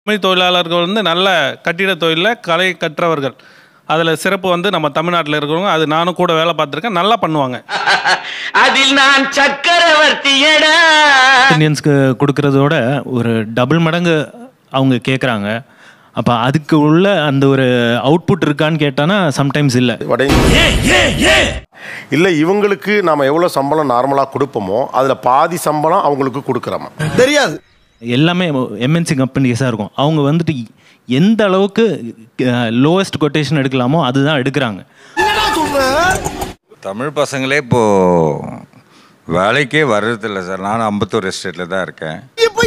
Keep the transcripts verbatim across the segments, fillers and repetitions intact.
தொழிலாளர்கள் வந்து நல்ல கட்டிட தொழிலில் கலை கற்றவர்கள். அதில் சிறப்பு வந்து நம்ம தமிழ்நாட்டில் இருக்கிறவங்க, அது நானும் கூட வேலை பார்த்துருக்கேன், நல்லா பண்ணுவாங்க. அதில் நான் சக்கரவர்த்தியடா. இந்தியன்ஸ்க்கு கொடுக்கறதோட ஒரு டபுள் மடங்கு அவங்க கேட்குறாங்க. அப்போ அதுக்கு உள்ள அந்த ஒரு அவுட்புட் இருக்கான்னு கேட்டானா சம்டைம்ஸ் இல்லை. இல்லை, இவங்களுக்கு நாம் எவ்வளோ சம்பளம் நார்மலாக கொடுப்போமோ அதில் பாதி சம்பளம் அவங்களுக்கு கொடுக்குறோமா தெரியாது. எல்லாமே எம்என்சி கம்பெனிஸாக இருக்கும். அவங்க வந்துட்டு எந்த அளவுக்கு லோவஸ்ட் கொட்டேஷன் எடுக்கலாமோ அதுதான் எடுக்கிறாங்க. தமிழ் பசங்களே இப்போது வேலைக்கே வர்றதில்லை சார். நானும் அம்பத்தூர் எஸ்டேட்டில் தான் இருக்கேன்.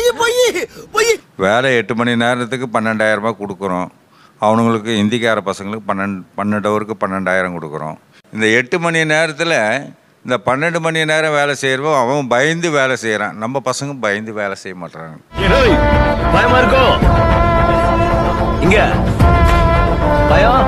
வேலை எட்டு மணி நேரத்துக்கு பன்னெண்டாயிரம் ரூபாய் கொடுக்குறோம். அவனுங்களுக்கு இந்திக்கார பசங்களுக்கு பன்னெண்டு பன்னெண்டு ஹவருக்கு பன்னெண்டாயிரம் கொடுக்குறோம். இந்த எட்டு மணி நேரத்தில் இந்த பன்னெண்டு மணி நேரம் வேலை செய்கிறவன் அவன் பயந்து வேலை செய்கிறான். நம்ம பசங்க பயந்து வேலை செய்ய மாட்டாங்க. பயமா இருக்கோ இங்க பயம்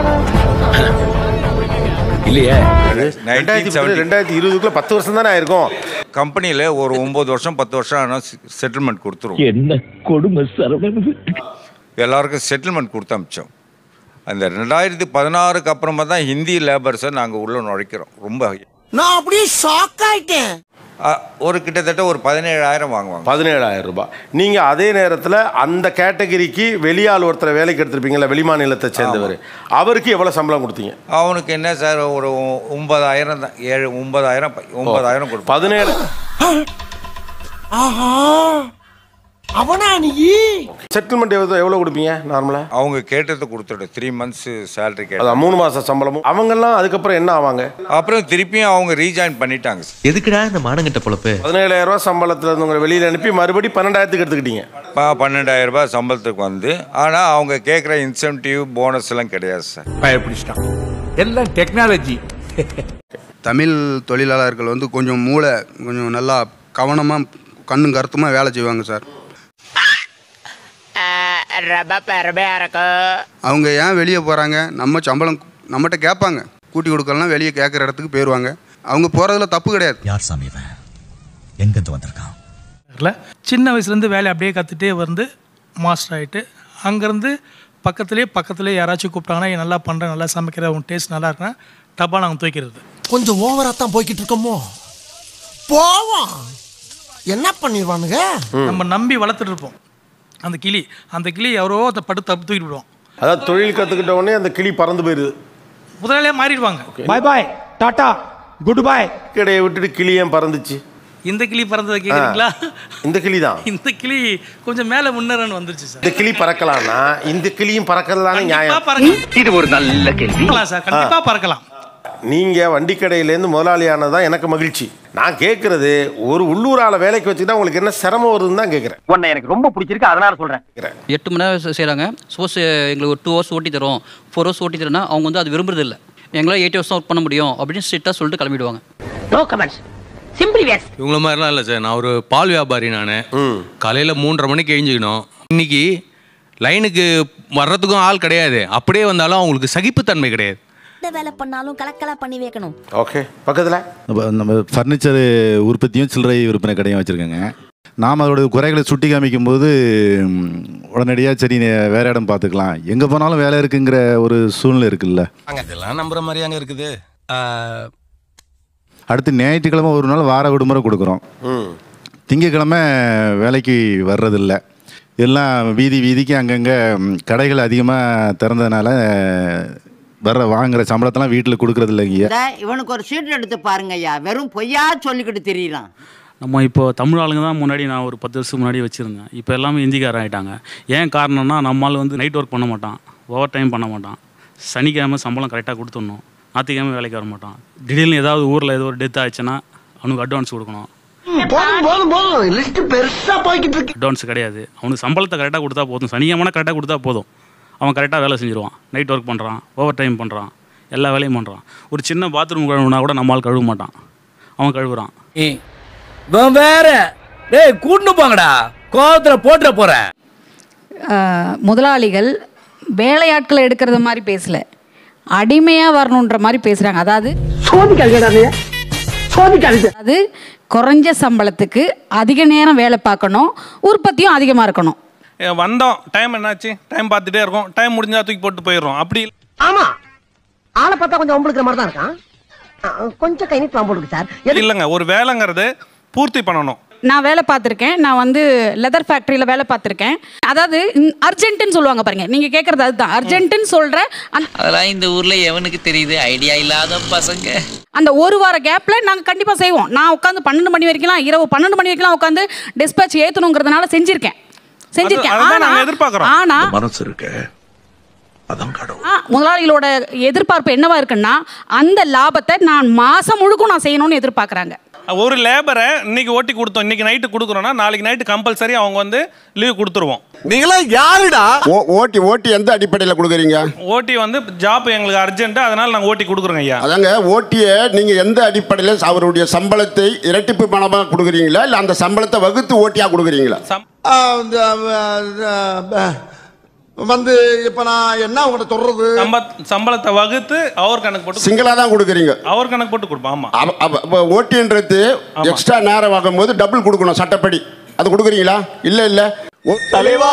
இல்லையே. ரெண்டாயிரத்தி இருபதுக்குள்ள பத்து வருஷம் தானே ஆயிருக்கும். கம்பெனியில் ஒரு ஒம்பது வருஷம் பத்து வருஷம் ஆனால் செட்டில்மெண்ட் கொடுத்துருவோம். என்ன கொடுமை சரவணன். எல்லாருக்கும் செட்டில்மெண்ட் கொடுத்து அமிச்சோம். அந்த ரெண்டாயிரத்தி பதினாறுக்கு அப்புறமா தான் ஹிந்தி லேபர்ஸை நாங்கள் உள்ளே நுழைக்கிறோம். ரொம்ப நான் அப்படியே ஷாக் ஆயிட்டேன். ஒரு கிட்டத்தட்ட ஒரு பதினேழாயிரம் வாங்குவாங்க. பதினேழாயிரம் ரூபாய். நீங்கள் அதே நேரத்தில் அந்த கேட்டகரிக்கு வெளியால் ஒருத்தரை வேலைக்கு எடுத்துருப்பீங்களா, வெளி மாநிலத்தை சேர்ந்தவர், அவருக்கு எவ்வளோ சம்பளம் கொடுத்தீங்க? அவனுக்கு என்ன சார் ஒரு ஒன்பதாயிரம் தான். ஏழு ஒன்பதாயிரம் ஒன்பதாயிரம் கொடுப்போம். பதினேழு. ஆஹா, அவனா நீ செட்டில்மெண்ட் எவ்வளோ எவ்வளோ கொடுப்பீங்க நார்மலாக? அவங்க கேட்டதை கொடுத்துட்டு த்ரீ மந்த்ஸ் சேலரி கேட்டு அதான் மூணு மாதம் சம்பளமும். அவங்கெல்லாம் அதுக்கப்புறம் என்ன ஆவாங்க? அப்புறம் திருப்பியும் அவங்க ரீஜாயின் பண்ணிட்டாங்க. எதுக்குடா இந்த மானங்கிட்ட பொழப்பு? பதினேழாயிரம் ரூபா சம்பளத்தில் இருந்தவங்க வெளியில் அனுப்பி மறுபடி பன்னெண்டாயிரத்துக்கு எடுத்துக்கிட்டீங்க. பன்னெண்டாயிரம் ரூபாய் சம்பளத்துக்கு வந்து, ஆனால் அவங்க கேட்குற இன்சென்டிவ் போனஸ் எல்லாம் கிடையாது சார். பயப்பிடிச்சிட்டான். எல்லாம் டெக்னாலஜி. தமிழ் தொழிலாளர்கள் வந்து கொஞ்சம் மூளை கொஞ்சம் நல்லா கவனமாக கண்ணும் கருத்துமாக வேலை செய்வாங்க சார். அவங்க ஏன் வெளியே போகிறாங்க? நம்ம சம்பளம் நம்மகிட்ட கேட்பாங்க, கூட்டி கொடுக்கலாம், வெளியே கேட்குற இடத்துக்கு போயிடுவாங்க. அவங்க போகிறதுல தப்பு கிடையாது. யார் சாமி எங்கேருந்து வந்திருக்கான்? சின்ன வயசுலேருந்து வேலை அப்படியே கற்றுட்டே வந்து மாஸ்டர் ஆகிட்டு அங்கேருந்து பக்கத்துலேயே பக்கத்துலேயே யாராச்சும் கூப்பிட்டாங்கன்னா நல்லா பண்ணுறேன், நல்லா சமைக்கிற, உன் டேஸ்ட் நல்லா இருக்குன்னா டப்பா நாங்கள் தூக்கிறது. கொஞ்சம் ஓவராக தான் போய்கிட்டு இருக்கோமோ. போவோம், என்ன பண்ணிடுவானுங்க? நம்ம நம்பி வளர்த்துட்டு இருப்போம் அந்த கிளி. அந்த கிளி எவரோ அதை படுத்து தப்பு தூக்கிட்டு விடுவோம். அதாவது தொழில் கற்றுக்கிட்ட உடனே அந்த கிளி பறந்து போயிடுது. முதலாளியே மாறிடுவாங்க. Bye bye tata good bye. கடையை விட்டுட்டு கிளி ஏன் பறந்துச்சு? இந்த கிளி பறந்ததை கேட்குறீங்களா? இந்த கிளி தான். இந்த கிளி கொஞ்சம் மேலே முன்னேறன்னு வந்துருச்சு சார். இந்த கிளி பறக்கலாம்னா இந்த கிளியும் பறக்கலாம்னு நியாயம். இது ஒரு நல்ல கேள்வி சார். கண்டிப்பாக பறக்கலாம். நீங்கள் வண்டி கடையிலேருந்து முதலாளியானதான் எனக்கு மகிழ்ச்சி. நான் கேட்குறது, ஒரு உள்ளூர் ஆளை வேலைக்கு வச்சுக்கிட்டா உங்களுக்கு என்ன சிரமம் வருதுன்னு தான் கேட்குறேன். உன்னை எனக்கு ரொம்ப பிடிச்சிருக்கு, அதனால சொல்கிறேன். எட்டு மணி நேரம் செய்கிறாங்க. சப்போஸ் எங்களுக்கு ஒரு டூ ஹவர்ஸ் ஓட்டி தரோம், ஃபோர் ஹவர்ஸ் ஓட்டி தரோன்னா அவங்க வந்து அது விரும்புறது இல்லை. எங்களால் எயிட் ஹவர்ஸ் தான் ஒர்க் பண்ண முடியும் அப்படின்னு ஸ்ட்ரிக்டாக சொல்லிட்டு கிளம்பிடுவாங்க. No comments, simply waste. இவங்கள மாதிரிலாம் இல்லை சார். நான் ஒரு பால் வியாபாரி. நான் காலையில் மூன்றரை மணிக்கு எழுஞ்சிக்கணும். இன்னைக்கு லைனுக்கு வர்றதுக்கும் ஆள் கிடையாது. அப்படியே வந்தாலும் அவங்களுக்கு சகிப்புத்தன்மை கிடையாது. வேலை பண்ணாலும் கலக்கலா பண்ணி வைக்கணும். ஓகே, பக்கத்தில் நம்ம ஃபர்னிச்சர் உற்பத்தியும் சில்லறை விற்பனை கடையும் வச்சுருக்கோங்க. நாம் அதோட குறைகளை சுட்டி காமிக்கும் போது உடனடியாக சரி வேற இடம் பார்த்துக்கலாம், எங்கே போனாலும் வேலை இருக்குங்கிற ஒரு சூழ்நிலை இருக்குல்ல. இதெல்லாம் நம்புற மாதிரி அங்கே இருக்குது. அடுத்து ஞாயிற்றுக்கிழமை ஒரு நாள் வார விடுமுறை கொடுக்குறோம். திங்கக்கிழமை வேலைக்கு வர்றதில்லை. எல்லாம் வீதி வீதிக்கு அங்கங்கே கடைகள் அதிகமாக திறந்ததுனால வர்ற வாங்குற சம்பளத்தெல்லாம் வீட்டில் கொடுக்கறது இல்லைங்க. இவனுக்கு ஒரு சீட் எடுத்து பாருங்க ஐயா, வெறும் பொய்யா சொல்லிக்கிட்டு தெரியலாம். நம்ம இப்போ தமிழ் ஆளுங்க தான் முன்னாடி நான் ஒரு பத்து வருஷம் முன்னாடி வச்சுருந்தேன். இப்போ எல்லாமே ஹிந்திக்காரன் ஆகிட்டாங்க. ஏன் காரணம்னா நம்மளால் வந்து நைட் ஒர்க் பண்ண மாட்டான், ஓவர் டைம் பண்ண மாட்டான், சனிக்கிழமை சம்பளம் கரெக்டாக கொடுத்துடணும், ஞாயிற்றுக்கிழமை வேலைக்கு வர மாட்டான். திடீர்னு ஏதாவது ஊரில் ஏதோ ஒரு டெத் ஆயிடுச்சுன்னா அவனுக்கு அட்வான்ஸ் கொடுக்கணும். அட்வான்ஸ் கிடையாது. அவனுக்கு சம்பளத்தை கரெக்டாக கொடுத்தா போதும், சனிக்கிழமை கரெக்டாக கொடுத்தா போதும். அவன் கரெக்டாக வேலை செஞ்சுருவான். நைட் ஒர்க் பண்ணுறான், ஓவர் டைம் பண்ணுறான், எல்லா வேலையும் பண்ணுறான். ஒரு சின்ன பாத்ரூம் கழுவுனா கூட நம்மளால் கழுவ மாட்டான், அவன் கழுவுறான். வேற டேய் கூட்டு போங்கடா, கோவத்துல போட்டுற போற. முதலாளிகள் வேலையாட்களை எடுக்கிறது மாதிரி பேசல, அடிமையாக வரணுன்ற மாதிரி பேசுகிறாங்க. அதாவது அது குறைஞ்ச சம்பளத்துக்கு அதிக நேரம் வேலை பார்க்கணும், உற்பத்தியும் அதிகமாக இருக்கணும். வந்தோம் டைம் என்னாச்சு டைம் பார்த்துட்டே இருக்கோம், டைம் முடிஞ்சா தூக்கி போட்டு போயிடுறோம். அப்படி ஆமா, ஆளை பார்த்தா கொஞ்சம் ஒம்பளுக்கிற மாதிரி தான் இருக்கான், கொஞ்சம் கை நீட்டு போட்டுருக்கு சார். இல்லைங்க, ஒரு வேலைங்கிறது பூர்த்தி பண்ணணும். நான் வேலை பார்த்துருக்கேன், நான் வந்து லெதர் ஃபேக்ட்ரியில் வேலை பார்த்துருக்கேன். அதாவது அர்ஜென்ட்டுன்னு சொல்லுவாங்க பாருங்க, நீங்கள் கேட்குறது அதுதான் அர்ஜென்ட்டுன்னு சொல்கிற. அதெல்லாம் இந்த ஊரில் எவனுக்கு தெரியுது, ஐடியா இல்லாத பசங்க. அந்த ஒரு வார கேப்பில் நாங்கள் கண்டிப்பாக செய்வோம். நான் உட்காந்து பன்னெண்டு மணி வரைக்கும், இரவு பன்னெண்டு மணி வரைக்கும் உட்காந்து டிஸ்பேச் ஏற்றணுங்கிறதுனால செஞ்சுருக்கேன் செஞ்சிருக்கேன் ஆனா மனசு இருக்கு, அதான் கடவுள். முதலாளிகளோட எதிர்பார்ப்பு என்னவா இருக்குன்னா, அந்த லாபத்தை நான் மாசம் முழுக்கும் நான் செய்யணும்னு எதிர்பார்க்குறாங்க. ஒரு லேபரை இன்னைக்கு ஓட்டி கொடுத்தோம், இன்னைக்கு நைட்டு கொடுக்குறோம்னா நாளைக்கு நைட்டு கம்பல்சரி அவங்க வந்து லீவ் கொடுத்துருவோம். நீங்களா யாருடா? ஓட்டி ஓட்டி எந்த அடிப்படையில் கொடுக்குறீங்க? ஓட்டி வந்து ஜாப் எங்களுக்கு அர்ஜென்ட், அதனால நாங்கள் ஓட்டி கொடுக்குறோங்க ஐயா. அதாங்க, ஓட்டியை நீங்கள் எந்த அடிப்படையில் அவருடைய சம்பளத்தை இரட்டிப்பு பணமாக கொடுக்குறீங்களா இல்லை அந்த சம்பளத்தை வகுத்து ஓட்டியாக கொடுக்குறீங்களா? வந்து இப்போ நான் என்ன உங்கள்கிட்ட சொல்றது, சம்பளத்தை வகுத்து அவர் கணக்கு போட்டு சிங்கிளாக தான் கொடுக்குறீங்க. அவர் கணக்கு போட்டு கொடுப்போம். ஆமாம், ஓட்டின்றது எக்ஸ்ட்ரா நேரம் ஆகும்போது டபுள் கொடுக்கணும் சட்டப்படி. அது கொடுக்குறீங்களா? இல்லை இல்லை தலைவா,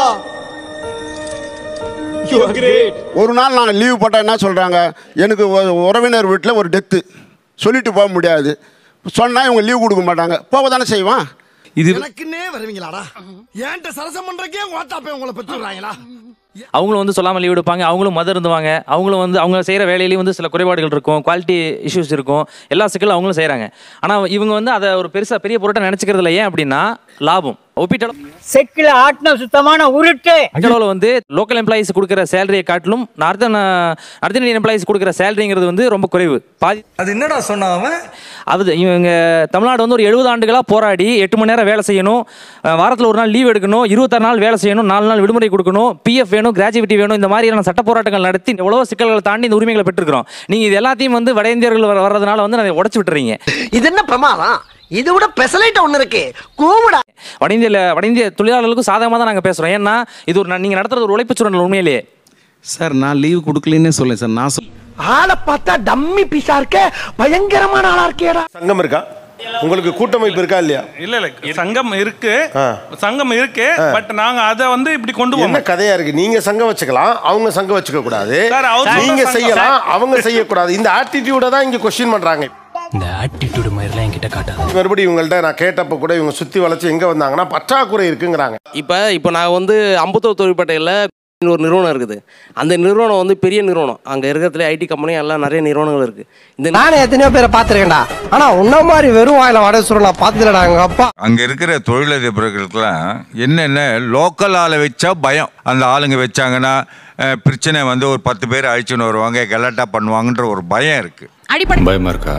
ஒரு நாள் நாங்கள் லீவ் போட்டால் என்ன சொல்கிறாங்க, எனக்கு உறவினர் வீட்டில் ஒரு டெத்து, சொல்லிட்டு போக முடியாது சொன்னால் இவங்க லீவ் கொடுக்க மாட்டாங்க, போக தானே செய்வான். இது எனக்குன்னே வருவீங்களாடா, ஏன்ட்ட சரசம் பண்றக்கே வாட்டாப்பே உங்களை பெற்றுறாங்களா? அவங்களும் வந்து சொல்லாமல் லீவ் எடுப்பாங்க, அவங்களும் மத இருந்துவாங்க, அவங்களும் வந்து அவங்க செய்கிற வேலையிலேயும் வந்து சில குறைபாடுகள் இருக்கும், குவாலிட்டி இஷ்யூஸ் இருக்கும், எல்லா சிக்கலும் அவங்களும் செய்கிறாங்க. ஆனால் இவங்க வந்து அதை ஒரு பெருசாக பெரிய பொருட்டை நினச்சிக்கிறதுல. ஏன் அப்படின்னா லாபம் ஒப்பிட்டாலும் செக்கில் ஆட்டின சுத்தமான உருட்டு அளவில் வந்து லோக்கல் எம்ப்ளாயிஸ் கொடுக்குற சேலரியை காட்டிலும் நார்த்தன் நார்த் இந்தியன் எம்ப்ளாயிஸ் கொடுக்குற சேலரிங்கிறது வந்து ரொம்ப குறைவு. பாதி அது என்னடா சொன்னாவன்? அது இவங்க தமிழ்நாடு வந்து ஒரு எழுபது ஆண்டுகளாக போராடி எட்டு மணி நேரம் வேலை செய்யணும், வாரத்தில் ஒரு நாள் லீவ் எடுக்கணும், இருபத்தாறு நாள் வேலை செய்யணும், நாலு நாள் விடுமுறை கொடுக்கணும், பிஎஃப் வேணும், கிராஜுவிட்டி வேணும், இந்த மாதிரியான சட்ட போராட்டங்கள் நடத்தி எவ்வளோ சிக்கல்களை தாண்டி இந்த உரிமைகளை பெற்றிருக்கிறோம். நீங்கள் இது எல்லாத்தையும் வந்து வட இந்தியர்கள் வர்றதுனால வந்து அதை உடச்சு விட்டுறீங்க. இது என்ன பிரமாதம்? இது விட பெசலைட் ஒன்று இருக்கு, கூமுடா. வட இந்திய வட இந்திய தொழிலாளர்களுக்கும் சாதகமாக தான் நாங்கள் பேசுகிறோம். ஏன்னா இது ஒரு நீங்கள் நடத்துறது ஒரு உழைப்பு சூழல். உண்மையிலேயே சார் நான் லீவ் கொடுக்கலன்னு சொல்லேன் சார். நான் சொல் ஆளை பார்த்தா டம்மி பீஸா இருக்க, பயங்கரமான ஆளா இருக்கேடா. சங்கம் இருக்கா உங்களுக்கு? கூட்டமைப்பு இருக்கா இல்லையா? இல்ல இல்ல, சங்கம் இருக்கு, சங்கம் இருக்கு. பட் நாங்க அதை வந்து இப்படி கொண்டு போவோம். என்ன கதையா இருக்கு? நீங்க சங்கம் வச்சுக்கலாம், அவங்க சங்கம் வச்சுக்க கூடாது. நீங்க செய்யலாம், அவங்க செய்யக்கூடாது. இந்த ஆட்டிடியூட தான் இங்க கொஸ்டின் பண்றாங்க. இந்த ஆட்டிடியூட் மாதிரிலாம் என்கிட்ட காட்டாது. மறுபடியும் இவங்கள்ட்ட நான் கேட்டப்ப கூட இவங்க சுத்தி வளைச்சு எங்க வந்தாங்கன்னா பற்றாக்குறை இருக்குங்கிறாங்க. இப்போ இப்போ நான் வந்து அம்பத்தூர் தொழிற்பேட்டையில் ஒரு நிறுவனம் இருக்குது. அந்த நிறுவனம் வந்து பெரிய நிறுவனம், அங்கே இருக்கிறதுல ஐடி கம்பெனி எல்லாம் நிறைய நிறுவனங்கள் இருக்குது. இந்த நானே எத்தனையோ பேரை பார்த்துருக்கேன்டா, ஆனால் உன்ன மாதிரி வெறும் வாயில வடை சுருள் நான் பார்த்துடா. எங்கள் அப்பா அங்கே இருக்கிற தொழிலதிபர்களுக்கெல்லாம் என்னென்ன லோக்கல் ஆளை வச்சா பயம். அந்த ஆளுங்க வச்சாங்கன்னா பிரச்சனை வந்து ஒரு பத்து பேர் அழிச்சுன்னு வருவாங்க, கலாட்டா பண்ணுவாங்கன்ற ஒரு பயம் இருக்குது. பயமா இருக்கா?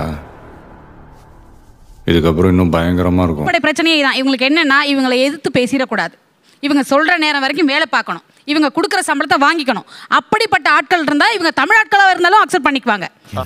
இதுக்கப்புறம் இன்னும் பயங்கரமாக இருக்கும். அடிப்படை பிரச்சனையே தான். இவங்களுக்கு என்னன்னா, இவங்களை எதிர்த்து பேசிடக்கூடாது, இவங்க சொல்கிற நேரம் வரைக்கும் வேலை பார்க்கணும், இவங்க கொடுக்குற சம்பளத்தை வாங்கிக்கணும். அப்படிப்பட்ட ஆட்கள் இருந்தால் இவங்க தமிழ் ஆட்களாக இருந்தாலும் அக்செப்ட் பண்ணிக்குவாங்க.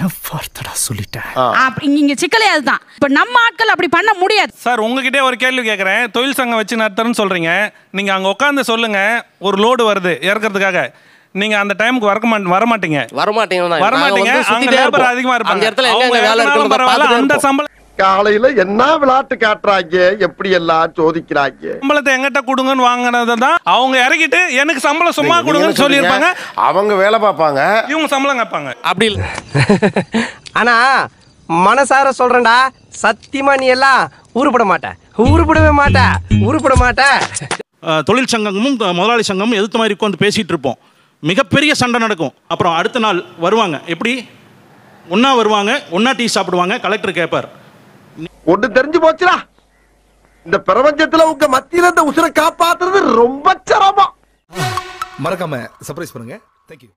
இங்க சிக்கலே அதுதான். இப்போ நம்ம ஆட்கள் அப்படி பண்ண முடியாது. சார் உங்ககிட்டே ஒரு கேள்வி கேட்குறேன். தொழில் சங்கம் வச்சு நடத்துறேன்னு சொல்கிறீங்க, நீங்கள் அங்கே உட்காந்து சொல்லுங்கள், ஒரு லோடு வருது இறக்கிறதுக்காக, நீங்க அந்த டைமுக்கு வர மாட்டீங்க வர மாட்டீங்க வர மாட்டீங்க வர மாட்டீங்க அங்க லேபர் அதிகமா இருப்பாங்க. அந்த இடத்துல எங்க வேலை இருக்குன்னு பரவாயில்லை, அந்த சம்பளம் காலையில என்ன விளையாட்டு காட்டுறாங்க, எப்படி எல்லாம் சோதிக்கிறாங்க. சம்பளத்தை எங்கிட்ட கொடுங்கன்னு வாங்கினதை தான் அவங்க இறக்கிட்டு எனக்கு சம்பளம் சும்மா கொடுங்கன்னு சொல்லியிருப்பாங்க. அவங்க வேலை பார்ப்பாங்க, இவங்க சம்பளம் கேட்பாங்க. அப்படி இல்லை. ஆனா மனசார சொல்றேன்டா, சத்தியமா நீ எல்லாம் உருப்பட மாட்டேன், உருப்படவே மாட்டேன், உருப்பட மாட்டேன். தொழில் சங்கமும் முதலாளி சங்கமும் எதிர்த்த மாதிரி உட்காந்து பேசிட்டு இருப்போம். மிகப்பெரிய சண்டை நடக்கும். அப்புறம் அடுத்த நாள் வருவாங்க, எப்படி ஒன்னா வருவாங்க, ஒன்னா டீ சாப்பிடுவாங்க. கலெக்டர் கேட்பார், ஒண்ணு தெரிஞ்சு போச்சுடா, இந்த பிரபஞ்சத்துல உங்க மத்தியில இந்த உசுரை காப்பாத்துறது ரொம்ப சிரமம். மறக்காம சர்ப்ரைஸ் பண்ணுங்க. தேங்க்யூ.